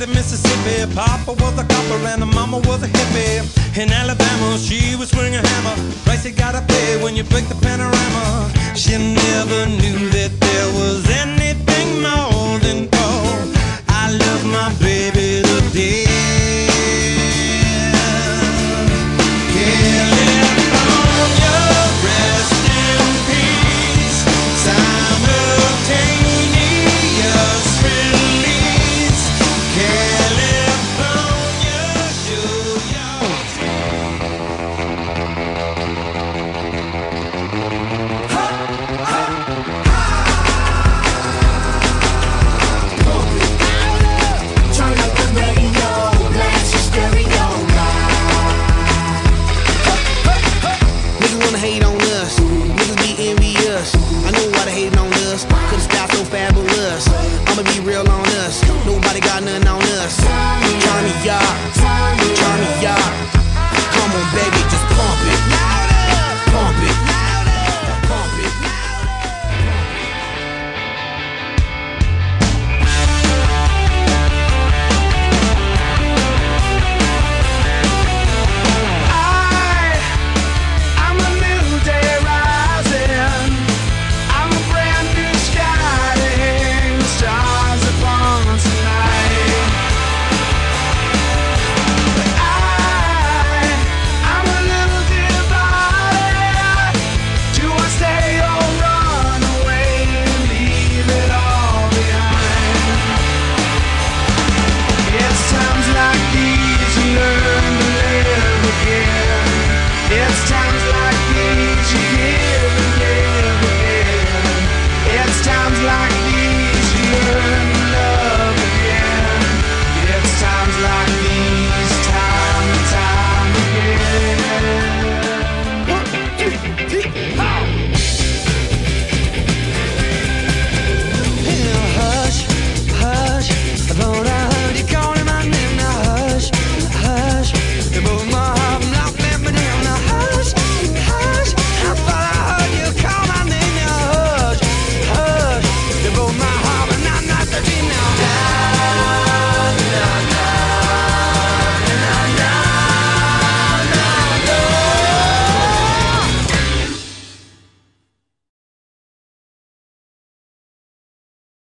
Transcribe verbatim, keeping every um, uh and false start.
Mississippi. Papa was a copper and the mama was a hippie. In Alabama, she would swing a hammer. Price you gotta pay when you break the panorama. She never knew that there was anything more than gold. I love my baby to death. California, rest in peace. Simultaneous release. California, show your Turn up the radio, blast your stereo Niggas wanna hate on us, niggas be envious. I know why they hating on us, cause the style so fabulous. I'ma be real on us, nobody got nothing on